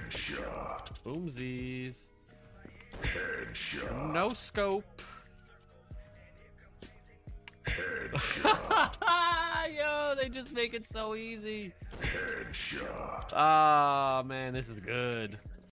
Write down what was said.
Headshot. Boomsies. Headshot. No scope. Headshot. Yo, they just make it so easy. Headshot. Ah, man, this is good.